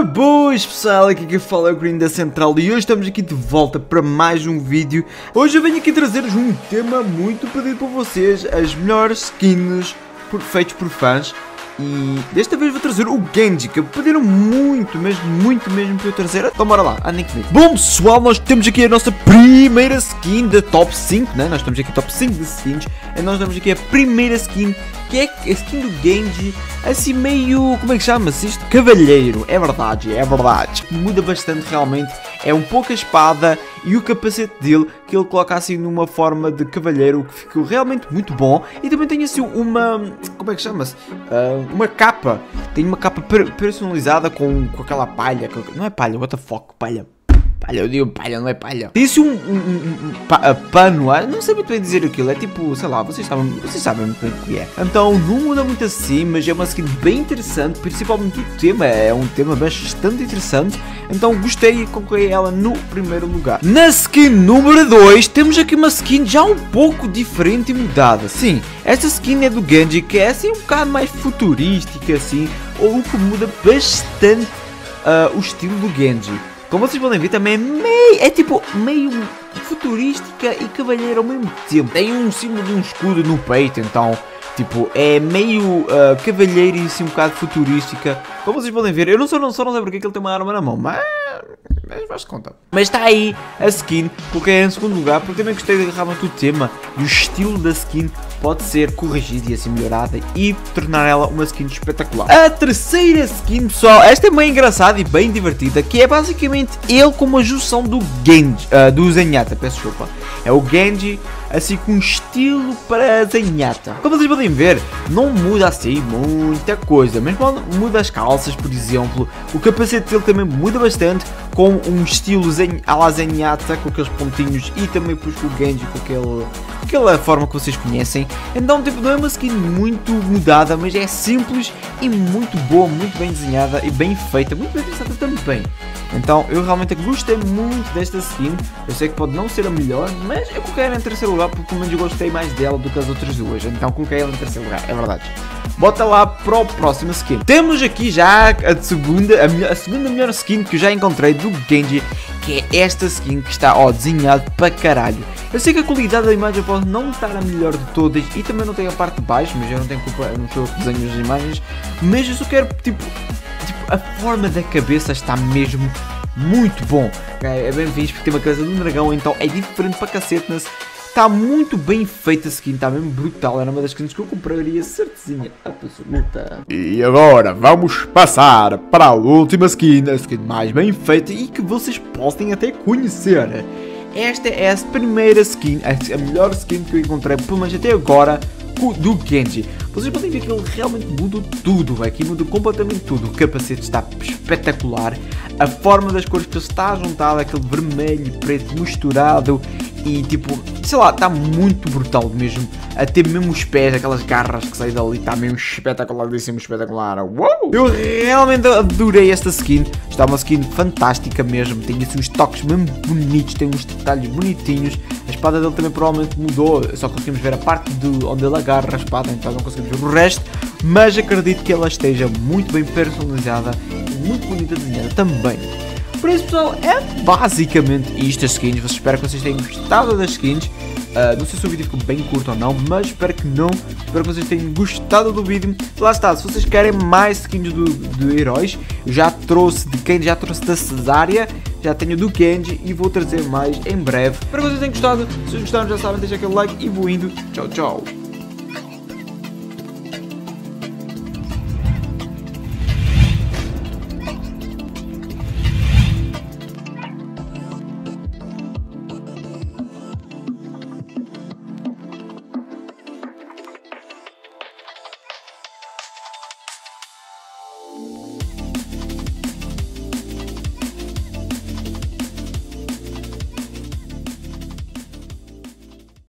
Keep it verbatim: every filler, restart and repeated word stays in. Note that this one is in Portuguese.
Boas pessoal, aqui que fala é o Green da Central e hoje estamos aqui de volta para mais um vídeo. Hoje eu venho aqui trazer-vos um tema muito pedido por vocês, as melhores skins por, feitos por fãs. E desta vez vou trazer o Genji, que pediram muito, mesmo, muito mesmo para eu trazer. Então bora lá, andem comigo. Bom pessoal, nós temos aqui a nossa primeira skin da top cinco, né? Nós estamos aqui top cinco de skins. E nós temos aqui a primeira skin, que é a skin do Genji, assim meio, como é que chama-se isto? Cavalheiro, é verdade, é verdade. Muda bastante realmente, é um pouco a espada e o capacete dele, que ele coloca assim numa forma de cavalheiro, que ficou realmente muito bom. E também tem assim uma, como é que chama-se? Uh, uma capa, tem uma capa personalizada com, com aquela palha, com, não é palha, what the fuck, palha. Palha, eu digo palha, não é palha. Tem assim um, um, um, um pa, pano, não sei muito bem dizer aquilo, é tipo, sei lá, vocês sabem, vocês sabem muito bem o que é. Então não muda muito assim, mas é uma skin bem interessante, principalmente o tema, é um tema bastante interessante. Então gostei e coloquei ela no primeiro lugar. Na skin número dois, temos aqui uma skin já um pouco diferente e mudada. Sim, esta skin é do Genji, que é assim um bocado mais futurística assim, ou o que muda bastante uh, o estilo do Genji. Como vocês podem ver, também é meio, é tipo meio futurística e cavalheiro ao mesmo tempo. Tem um símbolo de um escudo no peito, então tipo é meio uh, cavalheiro e assim um bocado futurística. Como vocês podem ver, eu não só não, só não sei porque é que ele tem uma arma na mão, mas mas faz conta. Mas está aí a skin, coloquei em segundo lugar porque também gostei realmente do tema e o estilo da skin pode ser corrigida e assim melhorada e tornar ela uma skin espetacular. A terceira skin, pessoal, esta é bem engraçada e bem divertida, que é basicamente ele com uma junção do Genji, uh, do Zenyatta, peço desculpa. É o Genji assim com estilo para Zenyatta. Como vocês podem ver, não muda assim muita coisa, mas muda as calças, por exemplo. O capacete dele também muda bastante, com um estilo zen, à la Zenyatta, com aqueles pontinhos, e também pus com o Genji com aquele, aquela forma que vocês conhecem. Então tipo, não é uma skin muito mudada, mas é simples e muito boa, muito bem desenhada e bem feita, muito bem pensada também. Então eu realmente gostei muito desta skin. Eu sei que pode não ser a melhor, mas eu coloquei ela em terceiro lugar porque pelo menos eu gostei mais dela do que as outras duas. Então coloquei ela em terceiro lugar, é verdade. Bota lá para o próximo skin. Temos aqui já a segunda, a, melhor, a segunda melhor skin que eu já encontrei do Genji, que é esta skin que está, ó, desenhado para caralho. Eu sei que a qualidade da imagem pode não estar a melhor de todas e também não tem a parte de baixo, mas eu não tenho culpa, eu não sou desenho das imagens, mas eu só quero, tipo, tipo, a forma da cabeça está mesmo muito bom. É bem visto porque tem uma cabeça de um dragão, então é diferente para cacete, mas está muito bem feita a skin, está mesmo brutal. Era uma das skins que eu compraria certezinha absoluta. E agora vamos passar para a última skin, a skin mais bem feita e que vocês podem até conhecer. Esta é a primeira skin, a melhor skin que eu encontrei, pelo menos até agora, do Genji. Vocês podem ver que ele realmente mudou tudo, aqui mudou completamente tudo. O capacete está espetacular, a forma das cores que ele está juntada, aquele vermelho e preto misturado. E tipo, sei lá, está muito brutal mesmo. Até mesmo os pés, aquelas garras que saem dali, está mesmo espetacularíssimo, espetacular. Uou! Eu realmente adorei esta skin. Está uma skin fantástica mesmo. Tem assim uns toques mesmo bonitos, tem uns detalhes bonitinhos. A espada dele também provavelmente mudou. Só conseguimos ver a parte de onde ele agarra a espada, então não conseguimos ver o resto. Mas acredito que ela esteja muito bem personalizada e muito bonita desenhada também. Por isso, pessoal, é basicamente isto as skins. Espero que vocês tenham gostado das skins. Uh, não sei se o vídeo ficou bem curto ou não, mas espero que não. Espero que vocês tenham gostado do vídeo. Lá está, se vocês querem mais skins do, do heróis, eu já trouxe de quem já trouxe da Cesária, já tenho do Genji e vou trazer mais em breve. Espero que vocês tenham gostado. Se vocês gostaram, já sabem, deixa aquele like e vou indo. Tchau, tchau.